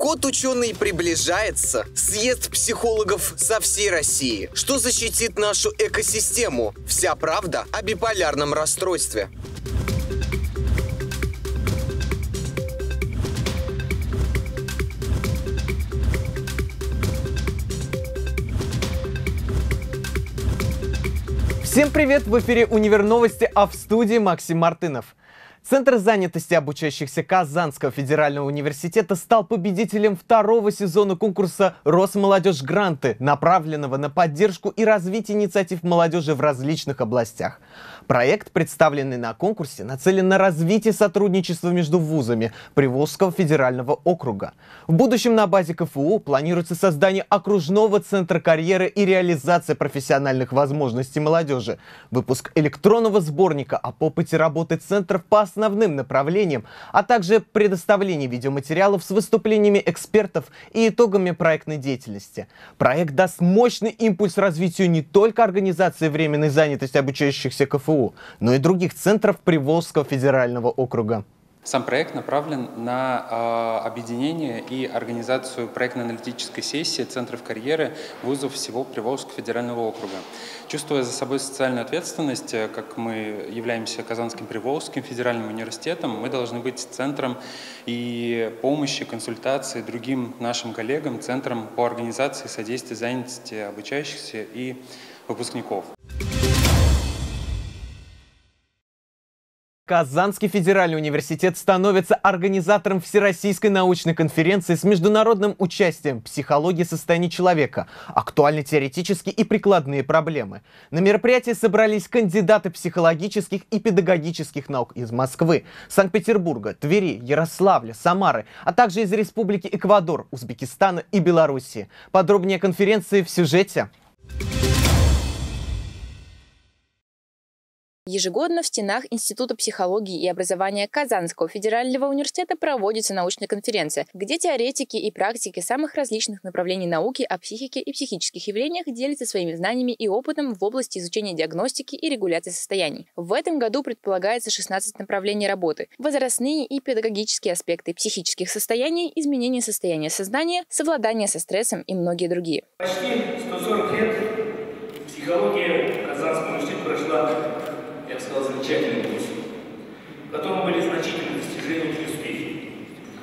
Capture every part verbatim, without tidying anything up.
Год ученый приближается. Съезд психологов со всей России. Что защитит нашу экосистему? Вся правда о биполярном расстройстве. Всем привет! В эфире «Универ Новости», а в студии Максим Мартынов. Центр занятости обучающихся Казанского федерального университета стал победителем второго сезона конкурса «Росмолодежь Гранты», направленного на поддержку и развитие инициатив молодежи в различных областях. Проект, представленный на конкурсе, нацелен на развитие сотрудничества между вузами Приволжского федерального округа. В будущем на базе ка эф у планируется создание окружного центра карьеры и реализация профессиональных возможностей молодежи, выпуск электронного сборника об опыте работы центров по основным направлениям, а также предоставление видеоматериалов с выступлениями экспертов и итогами проектной деятельности. Проект даст мощный импульс развитию не только организации временной занятости обучающихся ка эф у, но и других центров Приволжского федерального округа. Сам проект направлен на э, объединение и организацию проектно-аналитической сессии центров карьеры вузов всего Приволжского федерального округа. Чувствуя за собой социальную ответственность, как мы являемся Казанским Приволжским федеральным университетом, мы должны быть центром и помощи, консультации другим нашим коллегам, центром по организации и содействию занятости обучающихся и выпускников. Казанский федеральный университет становится организатором Всероссийской научной конференции с международным участием «Психология состояния человека. Актуальны теоретические и прикладные проблемы». На мероприятии собрались кандидаты психологических и педагогических наук из Москвы, Санкт-Петербурга, Твери, Ярославля, Самары, а также из Республики Эквадор, Узбекистана и Белоруссии. Подробнее о конференции в сюжете. Ежегодно в стенах Института психологии и образования Казанского федерального университета проводится научная конференция, где теоретики и практики самых различных направлений науки о психике и психических явлениях делятся своими знаниями и опытом в области изучения диагностики и регуляции состояний. В этом году предполагается шестнадцать направлений работы: возрастные и педагогические аспекты психических состояний, изменение состояния сознания, совладание со стрессом и многие другие. Почти сто сорок лет психология Казанского университета прошла, я бы сказал, замечательный путь, в котором были значительные достижения и успехи.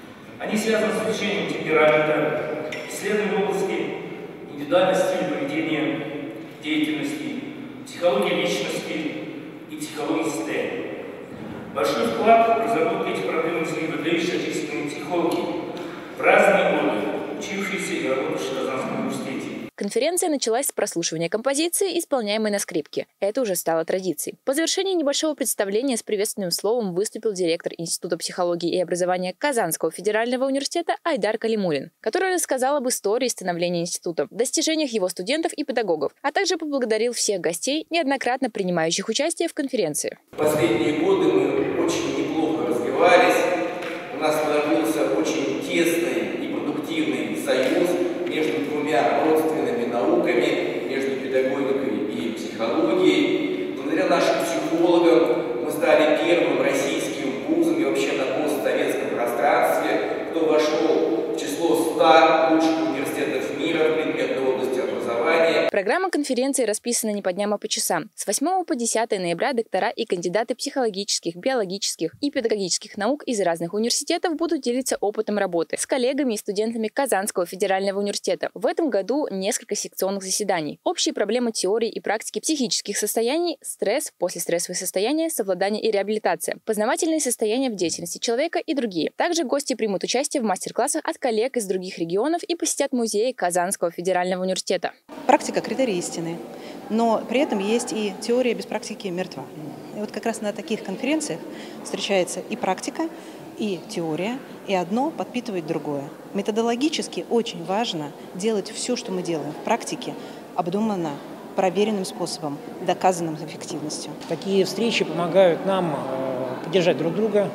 Они связаны с изучением темперамента, исследованием в области индивидуального стиля поведения, деятельности, психологии личности и психологии состояния. Большой вклад в разработку этих проблем внесли выдающиеся отечественные психологи в разные годы, учившиеся и работавшие в Казанском университете. Конференция началась с прослушивания композиции, исполняемой на скрипке. Это уже стало традицией. По завершении небольшого представления с приветственным словом выступил директор Института психологии и образования Казанского федерального университета Айдар Калимуллин, который рассказал об истории становления института, достижениях его студентов и педагогов, а также поблагодарил всех гостей, неоднократно принимающих участие в конференции. В последние годы мы очень неплохо развивались, у нас сложился очень тесный и продуктивный союз между двумя родственными науками, между педагогикой и психологией. Благодаря нашим психологам мы стали первым российским вузом и вообще на постсоветском пространстве, кто вошел в число ста лучших университетов мира в предметной области образования. Программа конференции расписана не по дням, а по часам. С восьмого по десятое ноября доктора и кандидаты психологических, биологических и педагогических наук из разных университетов будут делиться опытом работы с коллегами и студентами Казанского федерального университета. В этом году несколько секционных заседаний. Общие проблемы теории и практики психических состояний, стресс, послестрессовые состояния, совладание и реабилитация, познавательные состояния в деятельности человека и другие. Также гости примут участие в мастер-классах от коллег из других регионов и посетят музеи Казанского федерального университета. Практика – критерий истины, но при этом есть и теория без практики мертва. И вот как раз на таких конференциях встречается и практика, и теория, и одно подпитывает другое. Методологически очень важно делать все, что мы делаем в практике, обдуманно, проверенным способом, доказанным эффективностью. Такие встречи помогают нам поддержать друг друга,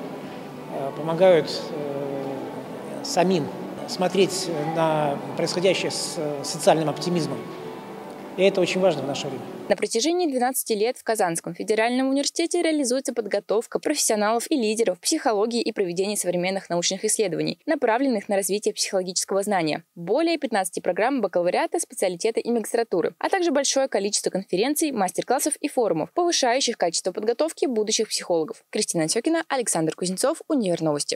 помогают самим смотреть на происходящее с социальным оптимизмом. И это очень важно в наше время. На протяжении двенадцати лет в Казанском федеральном университете реализуется подготовка профессионалов и лидеров психологии и проведения современных научных исследований, направленных на развитие психологического знания. Более пятнадцати программ бакалавриата, специалитета и магистратуры, а также большое количество конференций, мастер-классов и форумов, повышающих качество подготовки будущих психологов. Кристина Антёкина, Александр Кузнецов, Универновости.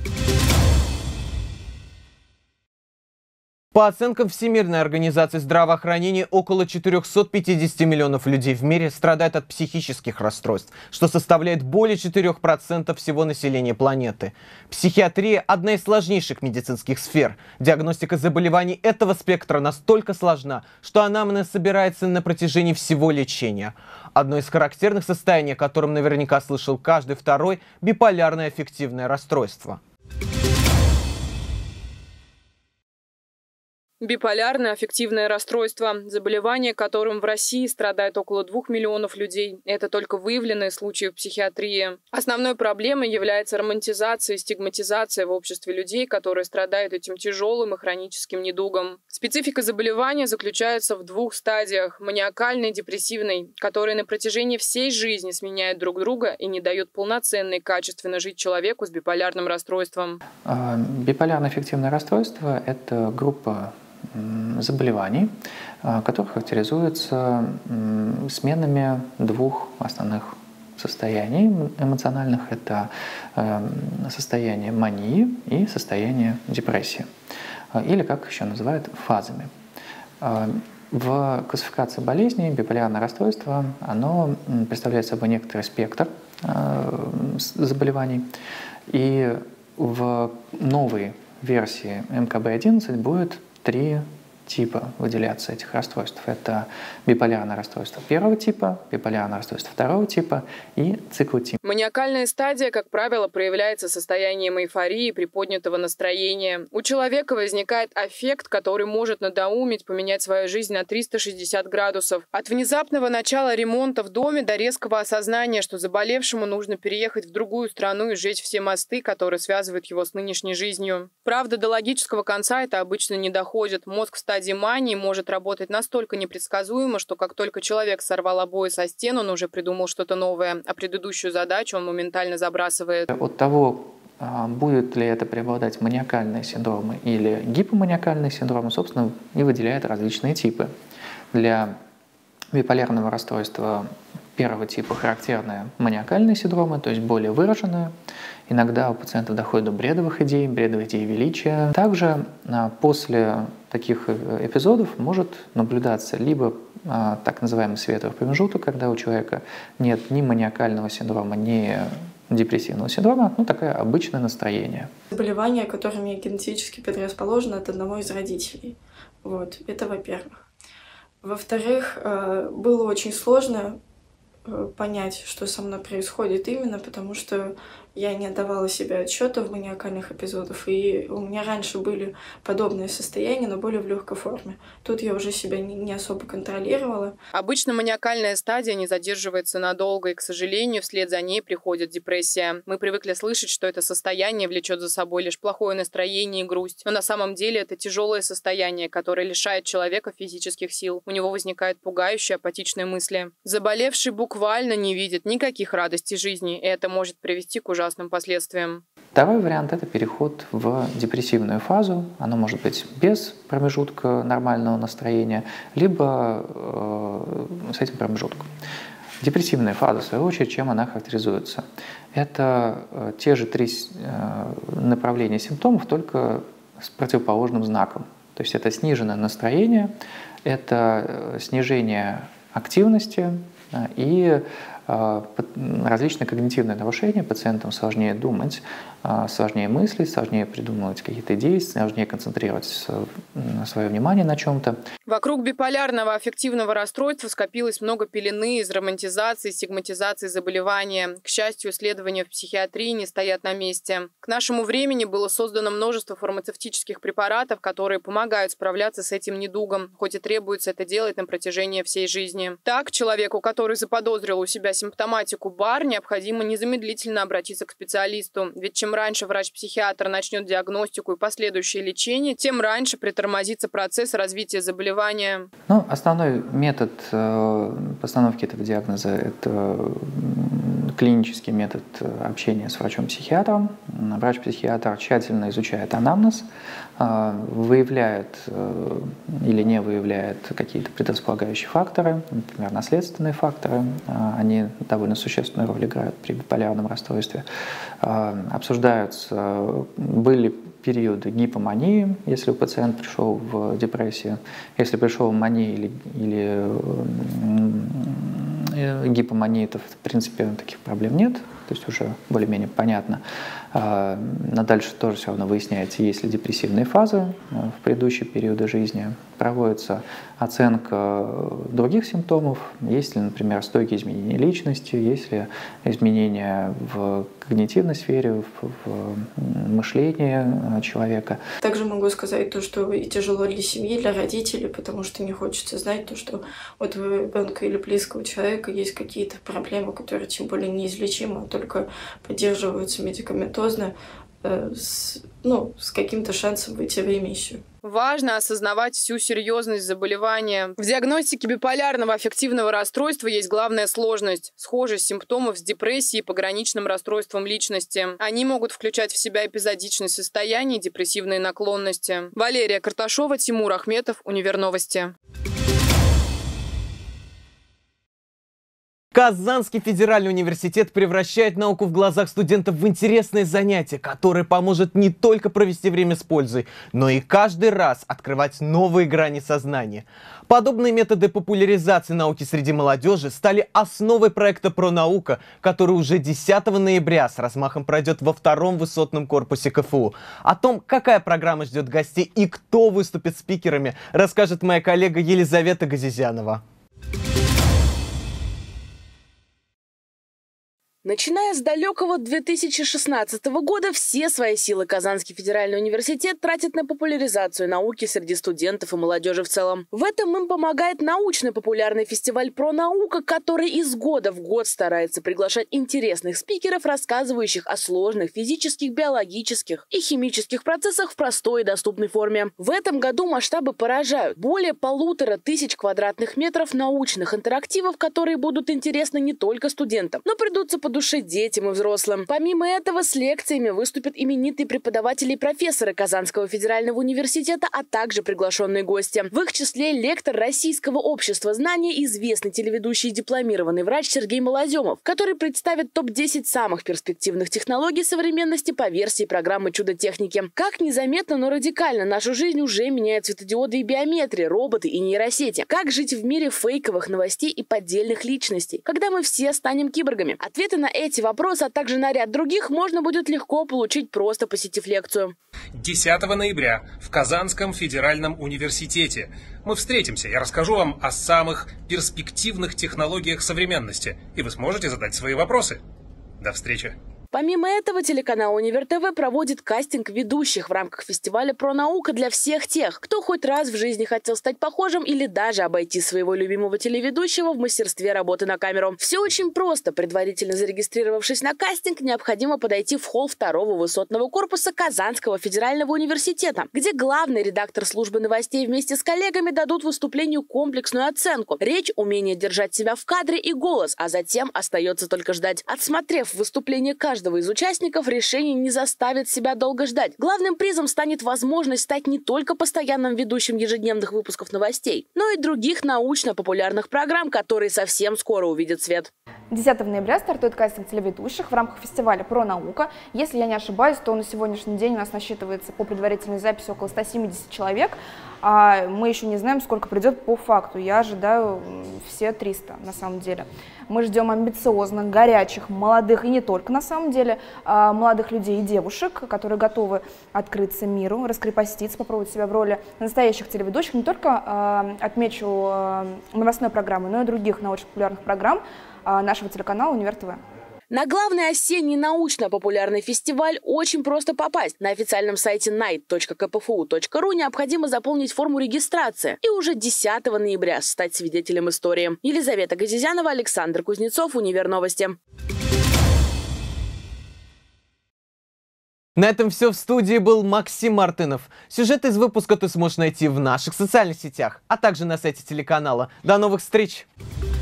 По оценкам Всемирной организации здравоохранения, около четырёхсот пятидесяти миллионов людей в мире страдают от психических расстройств, что составляет более четырёх процентов всего населения планеты. Психиатрия – одна из сложнейших медицинских сфер. Диагностика заболеваний этого спектра настолько сложна, что анамнез собирается на протяжении всего лечения. Одно из характерных состояний, о котором наверняка слышал каждый второй – биполярное аффективное расстройство. Биполярное аффективное расстройство – заболевание, которым в России страдает около двух миллионов людей. Это только выявленные случаи в психиатрии. Основной проблемой является романтизация и стигматизация в обществе людей, которые страдают этим тяжелым и хроническим недугом. Специфика заболевания заключается в двух стадиях – маниакальной и депрессивной, которые на протяжении всей жизни сменяют друг друга и не дают полноценно и качественно жить человеку с биполярным расстройством. Биполярное аффективное расстройство – это группа заболеваний, которые характеризуются сменами двух основных состояний эмоциональных. Это состояние мании и состояние депрессии, или, как еще называют, фазами. В классификации болезней биполярное расстройство оно представляет собой некоторый спектр заболеваний, и в новой версии эм ка бэ одиннадцать будет три типа выделяться этих расстройств. Это биполярное расстройство первого типа, биполярное расстройство второго типа и циклотип. Маниакальная стадия, как правило, проявляется состоянием эйфории, приподнятого настроения. У человека возникает аффект, который может надоумить, поменять свою жизнь на триста шестьдесят градусов. От внезапного начала ремонта в доме до резкого осознания, что заболевшему нужно переехать в другую страну и сжечь все мосты, которые связывают его с нынешней жизнью. Правда, до логического конца это обычно не доходит. Мозг в стадии мании может работать настолько непредсказуемо, что как только человек сорвал обои со стен, он уже придумал что-то новое, а предыдущую задачу он моментально забрасывает. От того, будет ли это преобладать маниакальные синдромы или гипоманиакальные синдромы, собственно, и выделяет различные типы. Для биполярного расстройства первого типа характерны маниакальные синдромы, то есть более выраженные. Иногда у пациентов доходит до бредовых идей, бредовых идей величия. Также после таких эпизодов может наблюдаться либо так называемый световый промежуток, когда у человека нет ни маниакального синдрома, ни депрессивного синдрома, ну такое обычное настроение. Заболевание, которым я генетически предрасположена от одного из родителей. Вот, это во-первых. Во-вторых, было очень сложно понять, что со мной происходит именно, потому что я не отдавала себе отчета в маниакальных эпизодах, и у меня раньше были подобные состояния, но более в легкой форме. Тут я уже себя не особо контролировала. Обычно маниакальная стадия не задерживается надолго, и, к сожалению, вслед за ней приходит депрессия. Мы привыкли слышать, что это состояние влечет за собой лишь плохое настроение и грусть. Но на самом деле это тяжелое состояние, которое лишает человека физических сил. У него возникают пугающие, апатичные мысли. Заболевший буквально не видит никаких радостей жизни, и это может привести к ужасным последствиям. Второй вариант – это переход в депрессивную фазу. Оно может быть без промежутка нормального настроения, либо э, с этим промежутком. Депрессивная фаза, в свою очередь, чем она характеризуется? Это э, те же три э, направления симптомов, только с противоположным знаком. То есть это сниженное настроение, это э, снижение активности э, и различные когнитивные нарушения, пациентам сложнее думать, сложнее мыслить, сложнее придумывать какие-то идеи, сложнее концентрировать свое внимание на чем-то. Вокруг биполярного аффективного расстройства скопилось много пелены из романтизации, стигматизации заболевания. К счастью, исследования в психиатрии не стоят на месте. К нашему времени было создано множество фармацевтических препаратов, которые помогают справляться с этим недугом, хоть и требуется это делать на протяжении всей жизни. Так, человеку, который заподозрил у себя симптоматику БАР, необходимо незамедлительно обратиться к специалисту. Ведь чем раньше врач-психиатр начнет диагностику и последующее лечение, тем раньше притормозится процесс развития заболевания. Ну, основной метод постановки этого диагноза – это клинический метод общения с врачом-психиатром. Врач-психиатр тщательно изучает анамнез, выявляет или не выявляет какие-то предрасполагающие факторы, например, наследственные факторы. Они довольно существенную роль играют при биполярном расстройстве. Обсуждаются, были периоды гипомании, если у пациента пришел в депрессию, если пришел в манию или, или гипомании, то в принципе таких проблем нет, то есть уже более-менее понятно. Но дальше тоже все равно выясняется, есть ли депрессивные фазы в предыдущие периоды жизни. Проводится оценка других симптомов, есть ли, например, стойкие изменения личности, есть ли изменения в когнитивной сфере, в, в мышлении человека. Также могу сказать то, что и тяжело для семьи, для родителей, потому что не хочется знать то, что у твоего ребенка или близкого человека есть какие-то проблемы, которые тем более неизлечимы, а только поддерживаются медикаментозно, э, с, ну, с каким-то шансом выйти в ремиссию. Важно осознавать всю серьезность заболевания. В диагностике биполярного аффективного расстройства есть главная сложность – схожесть симптомов с депрессией и пограничным расстройством личности. Они могут включать в себя эпизодичность состояний и депрессивные наклонности. Валерия Карташова, Тимур Ахметов, Универ Новости. Казанский федеральный университет превращает науку в глазах студентов в интересное занятие, которое поможет не только провести время с пользой, но и каждый раз открывать новые грани сознания. Подобные методы популяризации науки среди молодежи стали основой проекта «Пронаука», который уже десятого ноября с размахом пройдет во втором высотном корпусе ка эф у. О том, какая программа ждет гостей и кто выступит спикерами, расскажет моя коллега Елизавета Газизянова. Начиная с далекого две тысячи шестнадцатого года, все свои силы Казанский федеральный университет тратит на популяризацию науки среди студентов и молодежи в целом. В этом им помогает научно-популярный фестиваль «Пронаука», который из года в год старается приглашать интересных спикеров, рассказывающих о сложных физических, биологических и химических процессах в простой и доступной форме. В этом году масштабы поражают. Более полутора тысяч квадратных метров научных интерактивов, которые будут интересны не только студентам, но придутся по душе детям и взрослым. Помимо этого, с лекциями выступят именитые преподаватели и профессоры Казанского федерального университета, а также приглашенные гости. В их числе лектор Российского общества знаний, известный телеведущий и дипломированный врач Сергей Малоземов, который представит топ десять самых перспективных технологий современности по версии программы «Чудо техники». Как незаметно, но радикально нашу жизнь уже меняют светодиоды и биометрия, роботы и нейросети. Как жить в мире фейковых новостей и поддельных личностей, когда мы все станем киборгами? Ответы на На эти вопросы, а также на ряд других можно будет легко получить, просто посетив лекцию. десятого ноября в Казанском федеральном университете мы встретимся. Я расскажу вам о самых перспективных технологиях современности, и вы сможете задать свои вопросы. До встречи! Помимо этого, телеканал Универ ТВ проводит кастинг ведущих в рамках фестиваля «Пронаука» для всех тех, кто хоть раз в жизни хотел стать похожим или даже обойти своего любимого телеведущего в мастерстве работы на камеру. Все очень просто. Предварительно зарегистрировавшись на кастинг, необходимо подойти в холл второго высотного корпуса Казанского федерального университета, где главный редактор службы новостей вместе с коллегами дадут выступлению комплексную оценку. Речь, умение держать себя в кадре и голос, а затем остается только ждать. Отсмотрев выступление каждого из участников, решение не заставит себя долго ждать. Главным призом станет возможность стать не только постоянным ведущим ежедневных выпусков новостей, но и других научно-популярных программ, которые совсем скоро увидят свет. десятого ноября стартует кастинг телеведущих в рамках фестиваля «Пронаука». Если я не ошибаюсь, то на сегодняшний день у нас насчитывается по предварительной записи около ста семидесяти человек. А мы еще не знаем, сколько придет по факту. Я ожидаю все триста на самом деле. Мы ждем амбициозных, горячих, молодых и не только на самом деле, молодых людей и девушек, которые готовы открыться миру, раскрепоститься, попробовать себя в роли настоящих телеведущих. Не только отмечу новостной программы, но и других научно-популярных программ нашего телеканала Универ ТВ. На главный осенний научно-популярный фестиваль очень просто попасть. На официальном сайте найт точка ка пэ эф у точка ру необходимо заполнить форму регистрации и уже десятого ноября стать свидетелем истории. Елизавета Газизянова, Александр Кузнецов, Универ Новости. На этом все. В студии был Максим Мартынов. Сюжет из выпуска ты сможешь найти в наших социальных сетях, а также на сайте телеканала. До новых встреч!